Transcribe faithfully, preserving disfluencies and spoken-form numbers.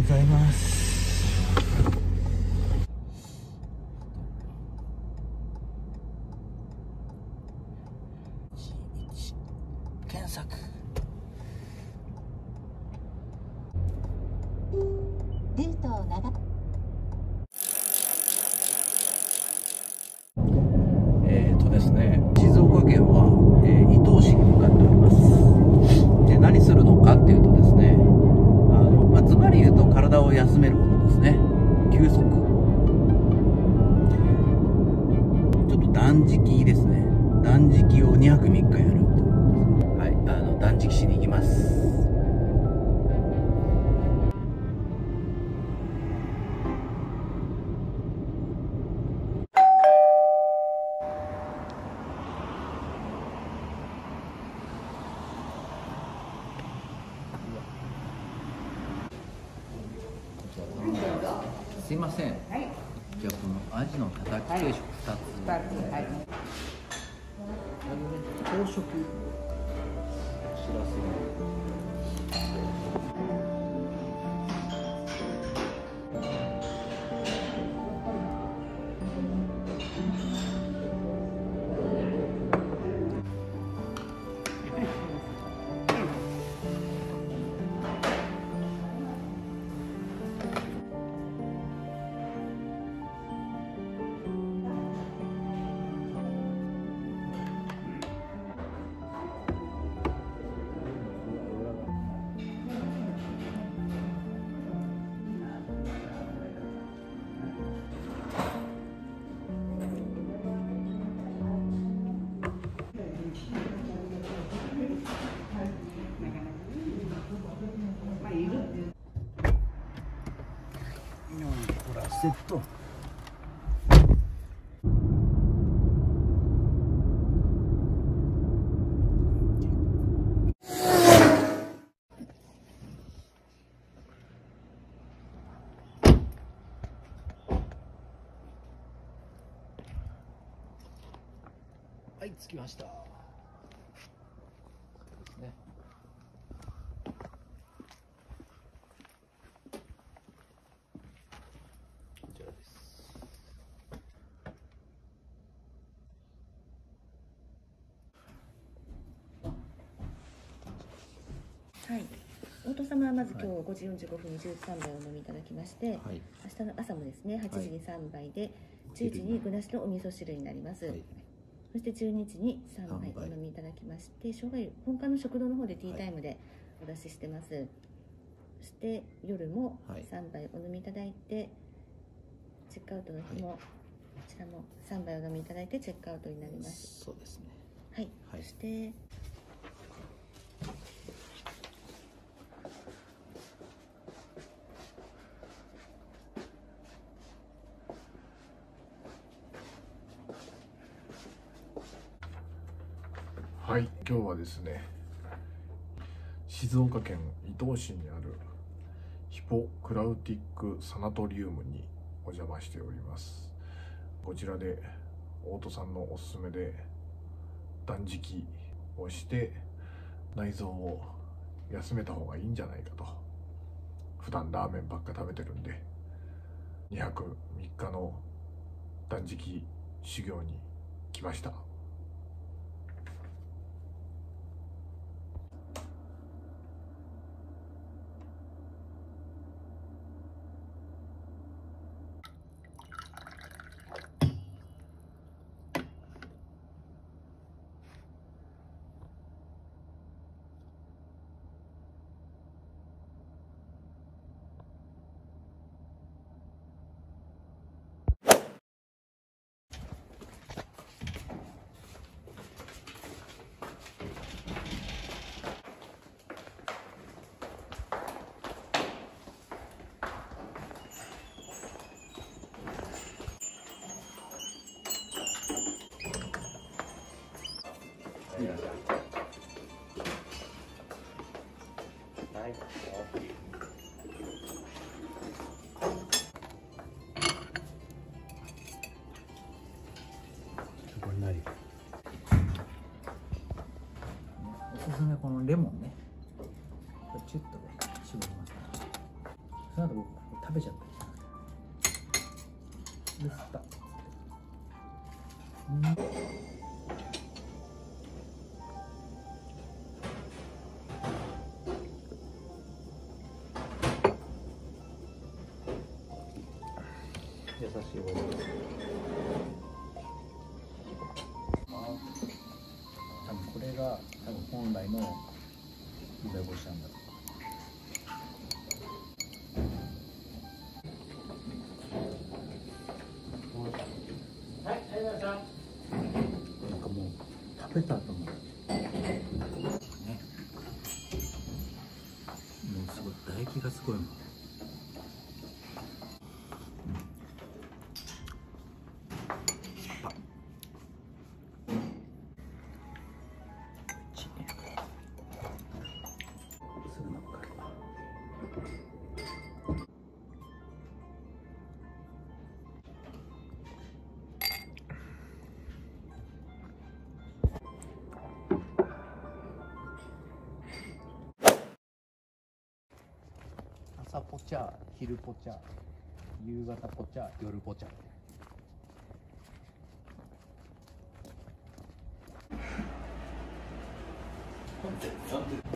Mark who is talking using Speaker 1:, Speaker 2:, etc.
Speaker 1: ざいます。検索。
Speaker 2: ルートを長
Speaker 1: えーとですね、静岡県は、えー、伊東市に向かっております。で、何するのかっていうとですね、あの、まあ、ずばり言うと体を休めることですね。休息。ちょっと断食ですね。断食をにはくみっかやるということですね。はい、あの、断食しに行きます。すいません。はい。じゃあこのアジのたたき定食ふたつ。ふたつ。はい。朝食。しらす。セット。はい、着きました。そうですね。こちらです。
Speaker 3: はい。大戸様はまず今日ごじよんじゅうごふんにじゅうさんばいお飲みいただきまして、はい、明日の朝もですねはちじにさんばいで、じゅうじに具なしのお味噌汁になります。はい、そしてじゅうにじにさんばいお飲みいただきまして、生姜湯本館の食堂の方でティータイムでお出ししてます。はい、そして夜もさんばいお飲みいただいて、チェックアウトの日もこちらもさんばいお飲みいただいてチェックアウトになります。
Speaker 1: そうですね。
Speaker 3: はい。はい、そして
Speaker 4: はい、今日はですね、静岡県伊東市にあるヒポクラウティックサナトリウムにお邪魔しております。こちらで大戸さんのおすすめで断食をして内臓を休めた方がいいんじゃないかと。普段ラーメンばっか食べてるんでにはくみっかの断食修行に来ました。
Speaker 1: その後僕食べちゃったで、吸った。うん、優しいお味です。多分これが多分本来の梅干しなんだと。なんかもう食べた後もね、もうすごい唾液がすごいもん。朝ポチャ、昼ポチャ、夕方ポチャ、夜ポチャ。なんでなんで